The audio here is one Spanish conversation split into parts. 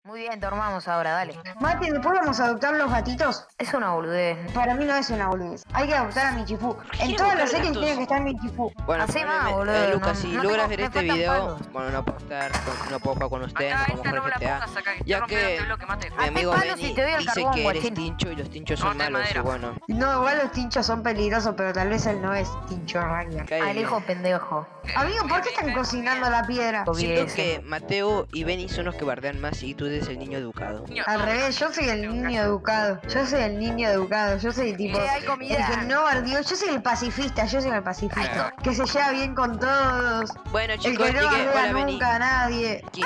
Muy bien, dormamos ahora, dale. Mate, ¿después vamos a adoptar los gatitos? Es una boludez. Para mí no es una boludez. Hay que adoptar a Michifu. En quiere todas las buscar series gatos? tiene que estar Michifu. Bueno, Hacé más, poneme, boludo, Lucas, no- si no logras tengo- ver me este faltan video, palos. bueno, no puedo estar, no puedo jugar con ustedes, no Acá, podemos esta no jugar me la GTA, pongas acá, que ya estoy rompiendo que el bloque, mate. mi amigo palos y Benny te doy el dice carbón, que eres guachín. tincho y los tinchos No, son de malos, y madera. bueno, No, igual los tinchos son peligrosos, pero tal vez él no es tincho Ragnar. cae Al bien. hijo pendejo. Amigo, ¿por qué están cocinando la piedra? Siento Obviese. que Mateo y Benny son los que bardean más y tú eres el niño educado. Al revés, yo soy el niño educado. Yo soy el niño educado. Yo soy tipo Hay comida. el que no bardeó. Yo soy el pacifista. Yo soy el pacifista. Que se lleva bien con todos. Bueno El chicos, que no llegué, bardea hola Benny. nunca a nadie. ¿Quién?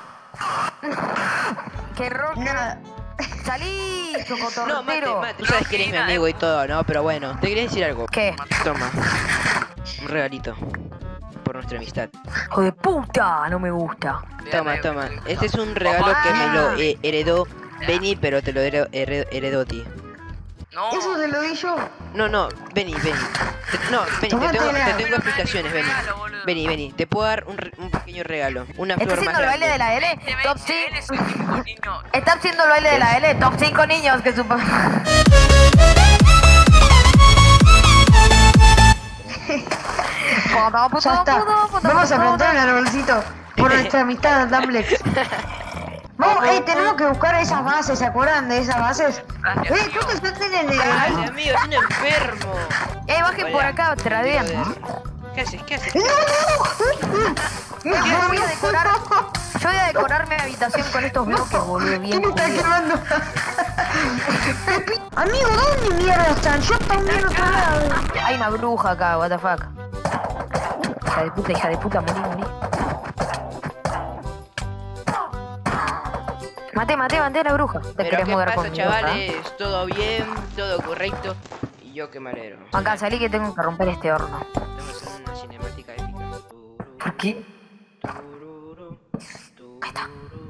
¡Qué rock! Nada. ¡Salí, No, chocotortero! Mate, sabes que eres mi amigo y todo, ¿no? Pero bueno, te quería decir algo. ¿Qué? Toma, un regalito por nuestra amistad. ¡Hijo de puta! No me gusta. Toma, toma. Este es un regalo que me lo heredó Benny, pero te lo heredó a ti. No. Eso te lo di yo. No, Benny. No, Benny, Tómatela. te tengo explicaciones, Benny. Benny, te puedo dar un pequeño regalo. Una ¿Estás flor más haciendo el baile de grande. la L? Top Él 5. es un típico niño. Está haciendo el baile de la L. Top 5 niños que su papá. Ya está. Vamos a plantar el arbolcito por nuestra amistad, Dumblex. Vamos, tenemos que buscar esas bases, ¿se acuerdan de esas bases? Gracias, tío. ¿Cuántos ya tienen de Ay, ahí? amigo, es un enfermo. Bajen por acá, tradean. ¿Qué haces? Yo voy a decorar. Yo voy a decorar mi habitación con estos bloques, boludo. Bien. ¿Quién está jodido. quemando? Amigo, ¿dónde mierda están? Yo también en otro lado. Hay una bruja acá, what the fuck. Hija de puta, morí. Mate a la bruja. Te Pero querés ¿qué mudar pasa, conmigo, chavales? ¿Todo bien? ¿Todo correcto? Y yo que me alegro. ¿ah? Acá salí que tengo que romper este horno. Estamos en una cinemática épica. ¿Por qué? Ahí está.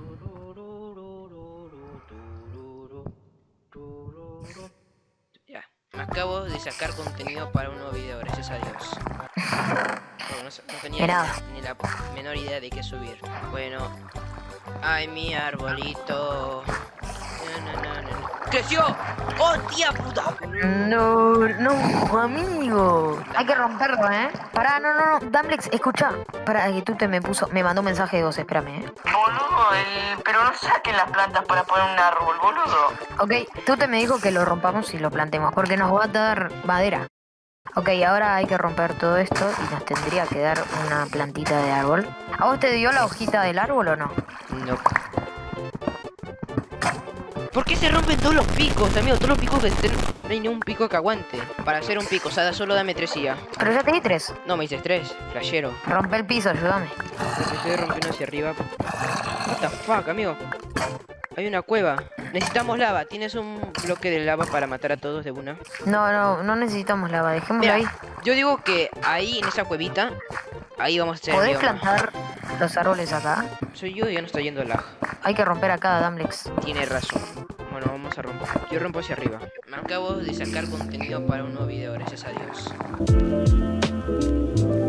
Ya, me acabo de sacar contenido para un nuevo video, gracias a Dios. Bueno, no tenía De nada. ni la menor idea de qué subir. Bueno, ay, mi arbolito. No. ¡Creció! ¡Oh, tía puta! No, amigo. Hay que romperlo, ¿eh? Pará, no. Dumblex, escucha. Pará, que tú me mandó un mensaje de voz, espérame, Boludo, pero no saquen las plantas para poner un árbol, boludo. Ok, tú me dijo que lo rompamos y lo plantemos, porque nos va a dar madera. Ok, ahora hay que romper todo esto y nos tendría que dar una plantita de árbol. ¿A vos te dio la hojita del árbol o no? No. ¿Por qué se rompen todos los picos, amigo? Todos los picos que estén... No hay ni un pico que aguante. Para hacer un pico, o sea, solo dame 3 y ya. Pero ya te di 3. No, me dices 3, flashero. Rompe el piso, ayúdame. Lo que estoy rompiendo hacia arriba. What the fuck, amigo. Hay una cueva. Necesitamos lava. ¿Tienes un bloque de lava para matar a todos de una? No necesitamos lava, dejémosla Mira, ahí. yo digo que ahí, en esa cuevita, ahí vamos a hacer ¿Podés bioma. plantar los árboles acá? Soy yo y ya no está yendo lag. Hay que romper acá, Dumblex. Tiene razón. Bueno, vamos a romper. Yo rompo hacia arriba. Me acabo de sacar contenido para un nuevo video, gracias a Dios.